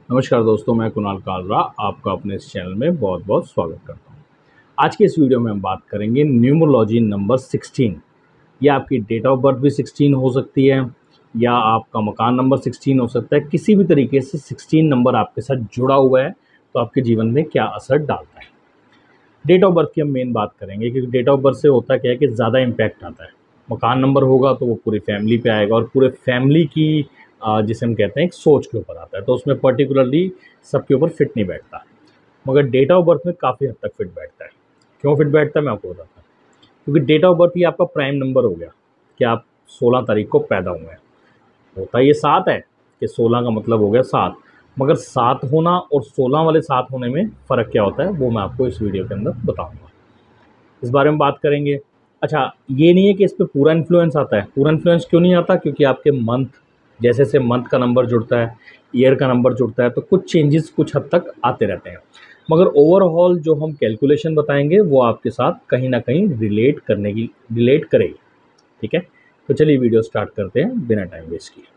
नमस्कार दोस्तों, मैं कुणाल कालरा आपका अपने इस चैनल में बहुत बहुत स्वागत करता हूँ। आज के इस वीडियो में हम बात करेंगे न्यूमरोलॉजी नंबर 16। या आपकी डेट ऑफ बर्थ भी 16 हो सकती है या आपका मकान नंबर 16 हो सकता है। किसी भी तरीके से 16 नंबर आपके साथ जुड़ा हुआ है तो आपके जीवन में क्या असर डालता है। डेट ऑफ बर्थ की हम मेन बात करेंगे क्योंकि डेट ऑफ बर्थ से होता क्या है कि ज़्यादा इम्पैक्ट आता है। मकान नंबर होगा तो वो पूरी फैमिली पे आएगा और पूरे फैमिली की जिसे हम कहते हैं एक सोच के ऊपर आता है, तो उसमें पर्टिकुलरली सबके ऊपर फिट नहीं बैठता। मगर डेट ऑफ बर्थ में काफ़ी हद तक फिट बैठता है। क्यों फिट बैठता है मैं आपको बताता हूँ। क्योंकि डेट ऑफ बर्थ ही आपका प्राइम नंबर हो गया कि आप 16 तारीख को पैदा हुए हैं। होता ये 7 है कि 16 का मतलब हो गया 7। मगर 7 होना और 16 वाले 7 होने में फ़र्क क्या होता है वो मैं आपको इस वीडियो के अंदर बताऊंगा, इस बारे में बात करेंगे। अच्छा, ये नहीं है कि इस पे पूरा इन्फ्लुएंस आता है। पूरा इन्फ्लुएंस क्यों नहीं आता? क्योंकि आपके मंथ जैसे जैसे मंथ का नंबर जुड़ता है, ईयर का नंबर जुड़ता है, तो कुछ चेंजेस कुछ हद तक आते रहते हैं। मगर ओवरऑल जो हम कैलकुलेशन बताएंगे वो आपके साथ कहीं ना कहीं रिलेट करेगी। ठीक है, तो चलिए वीडियो स्टार्ट करते हैं बिना टाइम वेस्ट किए।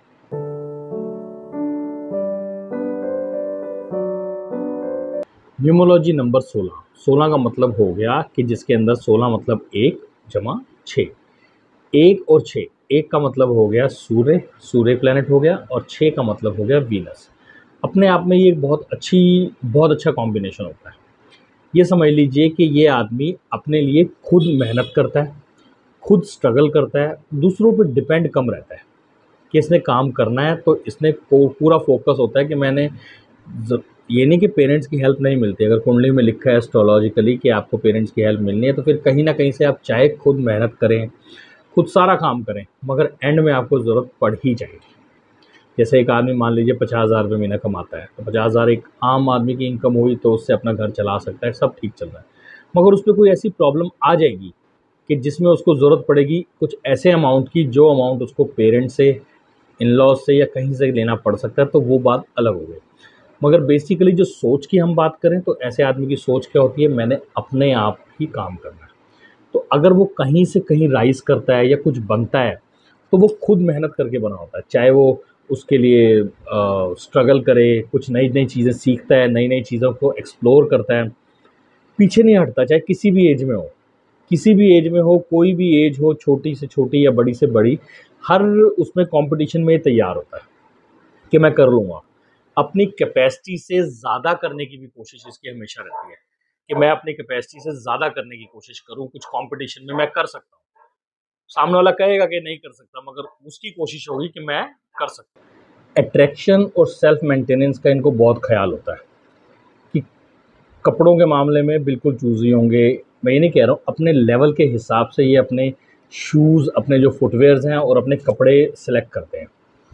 Numerology number 16। 16 का मतलब हो गया कि जिसके अंदर 16 मतलब 1 जमा 6। 1 और 6, 1 का मतलब हो गया सूर्य, सूर्य प्लैनेट हो गया, और 6 का मतलब हो गया वीनस। अपने आप में ये एक बहुत अच्छा कॉम्बिनेशन होता है। ये समझ लीजिए कि ये आदमी अपने लिए खुद मेहनत करता है, खुद स्ट्रगल करता है, दूसरों पे डिपेंड कम रहता है कि इसने काम करना है तो इसने पूरा फोकस होता है कि ये नहीं कि पेरेंट्स की हेल्प नहीं मिलती। अगर कुंडली में लिखा है एस्ट्रोलॉजिकली कि आपको पेरेंट्स की हेल्प मिलनी है तो फिर कहीं ना कहीं से आप चाहे खुद मेहनत करें, खुद सारा काम करें, मगर एंड में आपको ज़रूरत पड़ ही जाएगी। जैसे एक आदमी मान लीजिए 50,000 रुपये महीना कमाता है, तो 50,000 एक आम आदमी की इनकम हुई तो उससे अपना घर चला सकता है, सब ठीक चल रहा है। मगर उस पर कोई ऐसी प्रॉब्लम आ जाएगी कि जिसमें उसको ज़रूरत पड़ेगी कुछ ऐसे अमाउंट की जो अमाउंट उसको पेरेंट्स से, इन लॉज से या कहीं से लेना पड़ सकता है, तो वो बात अलग हो गई। मगर बेसिकली जो सोच की हम बात करें तो ऐसे आदमी की सोच क्या होती है, मैंने अपने आप ही काम करना है। तो अगर वो कहीं से कहीं राइज़ करता है या कुछ बनता है तो वो खुद मेहनत करके बना होता है। चाहे वो उसके लिए स्ट्रगल करे, कुछ नई नई चीज़ें सीखता है, नई नई चीज़ों को एक्सप्लोर करता है, पीछे नहीं हटता। चाहे किसी भी एज में हो, किसी भी एज में हो, कोई भी एज हो, छोटी से छोटी या बड़ी से बड़ी, हर उसमें कंपटीशन में तैयार होता है कि मैं कर लूँगा। अपनी कैपेसिटी से ज़्यादा करने की भी कोशिश इसकी हमेशा रहती है कि मैं अपनी कैपेसिटी से ज़्यादा करने की कोशिश करूँ, कुछ कंपटीशन में मैं कर सकता हूँ। सामने वाला कहेगा कि नहीं कर सकता, मगर उसकी कोशिश होगी कि मैं कर सकता हूँ। अट्रैक्शन और सेल्फ मेंटेनेंस का इनको बहुत ख्याल होता है कि कपड़ों के मामले में बिल्कुल चूज़ी होंगे। मैं ये नहीं कह रहा हूँ, अपने लेवल के हिसाब से ये अपने शूज़, अपने जो फुटवेयर्स हैं और अपने कपड़े सेलेक्ट करते हैं।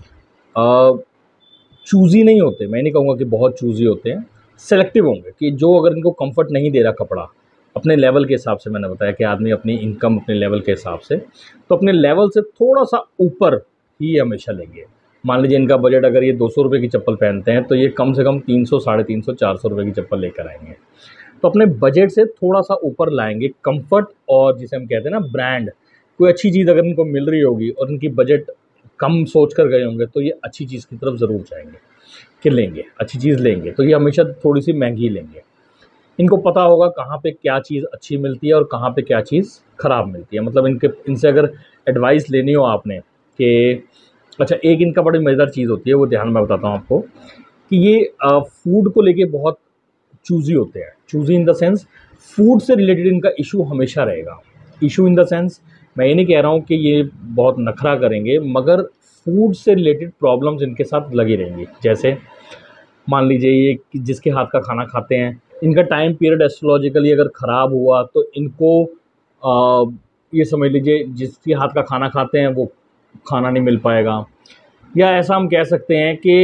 चूज़ी नहीं होते, मैं नहीं कहूँगा कि बहुत चूज़ी होते हैं, सेलेक्टिव होंगे कि जो अगर इनको कंफर्ट नहीं दे रहा कपड़ा अपने लेवल के हिसाब से, मैंने बताया कि आदमी अपनी इनकम अपने लेवल के हिसाब से, तो अपने लेवल से थोड़ा सा ऊपर ही हमेशा लेंगे। मान लीजिए इनका बजट अगर ये 200 रुपये की चप्पल पहनते हैं तो ये कम से कम 300, 350, 400 रुपये की चप्पल लेकर आएंगे। तो अपने बजट से थोड़ा सा ऊपर लाएंगे। कंफर्ट और जिसे हम कहते हैं ना ब्रांड, कोई अच्छी चीज़ अगर इनको मिल रही होगी और इनकी बजट कम सोच कर गए होंगे तो ये अच्छी चीज़ की तरफ ज़रूर जाएंगे कि लेंगे, अच्छी चीज़ लेंगे, तो ये हमेशा थोड़ी सी महंगी लेंगे। इनको पता होगा कहाँ पे क्या चीज़ अच्छी मिलती है और कहाँ पे क्या चीज़ ख़राब मिलती है। मतलब इनसे अगर एडवाइस लेनी हो आपने कि अच्छा, एक इनका बड़ी मज़ेदार चीज़ होती है, वो ध्यान में बताता हूँ आपको कि ये फूड को लेके बहुत चूज़ी होते हैं। Choosy in the sense food से रिलेटेड इनका इशू हमेशा रहेगा। इशू इन द सेंस मैं ये नहीं कह रहा हूँ कि ये बहुत नखरा करेंगे, मगर फूड से रिलेटेड प्रॉब्लम्स इनके साथ लगी रहेंगी। जैसे मान लीजिए ये जिसके हाथ का खाना खाते हैं, इनका टाइम पीरियड एस्ट्रोलॉजिकली अगर ख़राब हुआ तो इनको ये समझ लीजिए जिसके हाथ का खाना खाते हैं वो खाना नहीं मिल पाएगा। या ऐसा हम कह सकते हैं कि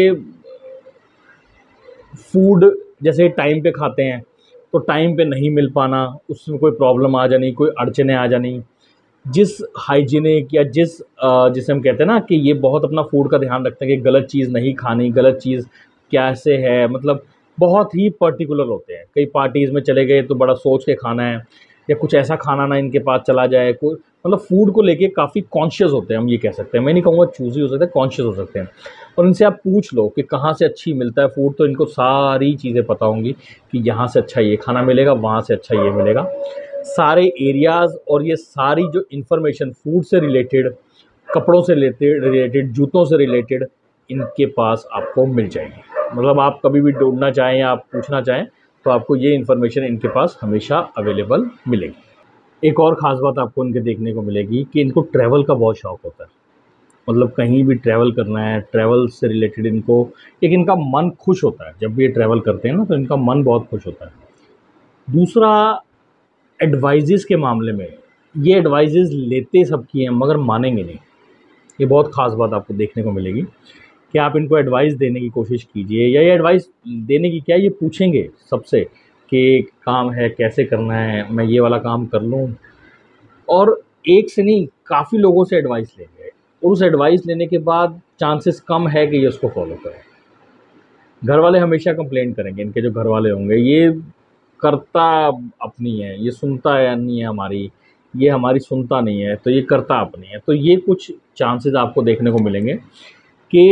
फूड जैसे टाइम पे खाते हैं तो टाइम पे नहीं मिल पाना, उसमें कोई प्रॉब्लम आ जानी, कोई अड़चने आ जानी। जिस हाइजीनिक या जिसे हम कहते हैं ना कि ये बहुत अपना फूड का ध्यान रखते हैं कि गलत चीज़ नहीं खानी, गलत चीज़ कैसे है, मतलब बहुत ही पर्टिकुलर होते हैं। कई पार्टीज़ में चले गए तो बड़ा सोच के खाना है, या कुछ ऐसा खाना ना इनके पास चला जाए, कोई मतलब फूड को लेके काफ़ी कॉन्शियस होते हैं, हम ये कह सकते हैं। मैं नहीं कहूँगा चूज़ी हो सकते हैं, कॉन्शियस हो सकते हैं। और इनसे आप पूछ लो कि कहाँ से अच्छी मिलता है फूड, तो इनको सारी चीज़ें पता होंगी कि यहाँ से अच्छा ये खाना मिलेगा, वहाँ से अच्छा ये मिलेगा। सारे एरियाज़ और ये सारी जो इन्फॉर्मेशन फूड से रिलेटेड, कपड़ों से रिलेटेड, जूतों से रिलेटेड, इनके पास आपको मिल जाएगी। मतलब आप कभी भी ढूंढना चाहें या आप पूछना चाहें तो आपको ये इन्फॉर्मेशन इनके पास हमेशा अवेलेबल मिलेगी। एक और ख़ास बात आपको इनके देखने को मिलेगी कि इनको ट्रैवल का बहुत शौक़ होता है। मतलब कहीं भी ट्रैवल करना है, ट्रैवल से रिलेटेड इनको एक इनका मन खुश होता है। जब भी ये ट्रैवल करते हैं ना तो इनका मन बहुत खुश होता है। दूसरा, एडवाइजेज़ के मामले में ये एडवाइजेज़ लेते सबकी हैं मगर मानेंगे नहीं। ये बहुत ख़ास बात आपको देखने को मिलेगी कि आप इनको एडवाइस देने की कोशिश कीजिए, या ये एडवाइस देने की क्या, ये पूछेंगे सबसे कि काम है, कैसे करना है, मैं ये वाला काम कर लूँ। और एक से नहीं, काफ़ी लोगों से एडवाइस लेंगे और उस एडवाइस लेने के बाद चांसेस कम है कि ये उसको फॉलो करें। घर वाले हमेशा कंप्लेंट करेंगे, इनके जो घर वाले होंगे, ये करता अपनी है, ये सुनता है नहीं है हमारी, ये हमारी सुनता नहीं है, तो ये करता अपनी है। तो ये कुछ चांसेस आपको देखने को मिलेंगे कि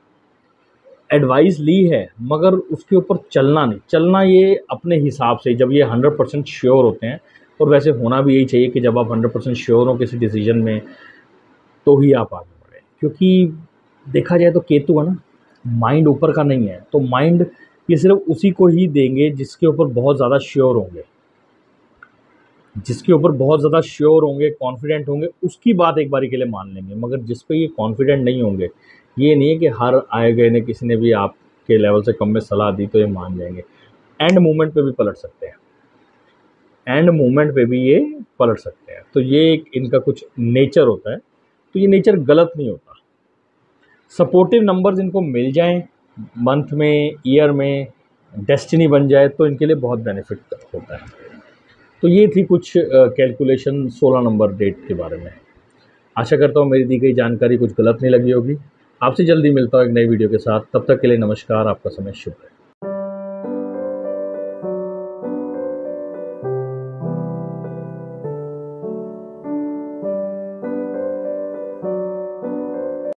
एडवाइस ली है मगर उसके ऊपर चलना नहीं, चलना ये अपने हिसाब से, जब ये 100% श्योर होते हैं। और वैसे होना भी यही चाहिए कि जब आप 100% श्योर हो किसी डिसीजन में तो ही आप आगे बढ़ें। क्योंकि देखा जाए तो केतु है ना, माइंड ऊपर का नहीं है, तो माइंड ये सिर्फ उसी को ही देंगे जिसके ऊपर बहुत ज़्यादा श्योर होंगे, जिसके ऊपर बहुत ज़्यादा श्योर होंगे, कॉन्फिडेंट होंगे, उसकी बात एक बारी के लिए मान लेंगे। मगर जिस पे ये कॉन्फिडेंट नहीं होंगे, ये नहीं है कि हर आए गए ने किसी ने भी आपके लेवल से कम में सलाह दी तो ये मान जाएंगे। एंड मोमेंट पे भी पलट सकते हैं, एंड मोमेंट पे भी ये पलट सकते हैं। तो ये एक इनका कुछ नेचर होता है, तो ये नेचर गलत नहीं होता। सपोर्टिव नंबर्स इनको मिल जाएं मंथ में, ईयर में, डेस्टिनी बन जाए तो इनके लिए बहुत बेनिफिट होता है। तो ये थी कुछ कैलकुलेशन 16 नंबर डेट के बारे में। आशा करता हूँ मेरी दी गई जानकारी कुछ गलत नहीं लगी होगी। आपसे जल्दी मिलता हूँ एक नई वीडियो के साथ, तब तक के लिए नमस्कार, आपका समय शुभ है।